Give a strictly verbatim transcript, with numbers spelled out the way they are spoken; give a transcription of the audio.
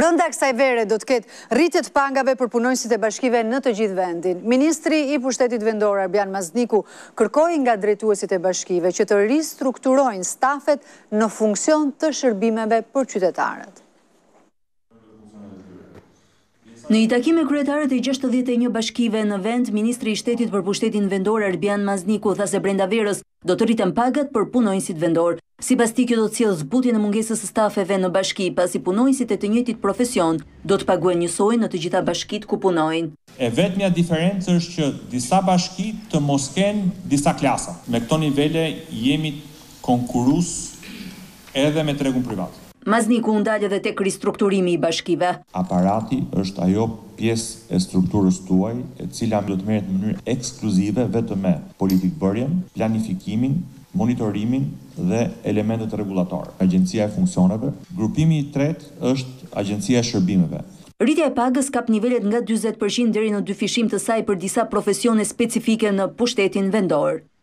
Brenda kësaj vere do të ketë rritje të pagave për punonjësit e bashkive në të gjithë vendin. Ministri i Pushtetit Vendor Arbian Mazniku kërkoi nga drejtuesit e bashkive që të ristrukturojnë stafet në funksion të shërbimeve për qytetarët. Në një takim me kryetarët e gjashtëdhjetë e një bashkive në vend, Ministri i Shtetit për Pushtetin Vendor Arbian Mazniku tha se brenda verës do të rriten pagat për punonjësit vendor. Sipas tij kjo do të sjellë zbutjen e mungesës së stafeve në bashki, pasi punonjësit e të njëjtit profesion do të paguhen njësoj në të gjitha bashkitë ku punojnë. E vetmja diferencë është që disa bashki të mos kenë disa klasa. Me këto nivele jemi konkurrues edhe me tregun privat. Mazniku u ndal edhe tek ristrukturimi i bashkive. Aparati është ajo pjesë e strukturës tuaj e cila do të merret në mënyrë ekskluzive vetëm me politikbërjen, planifikimin, monitorimin dhe elementet rregullatore. Agjencia e funksioneve. Grupimi i tretë është Agjencia e shërbimeve. Rritja e pagës kap nivelet nga dyzet përqind deri në dy fishim të saj për disa profesione specifike në pushtetin vendor.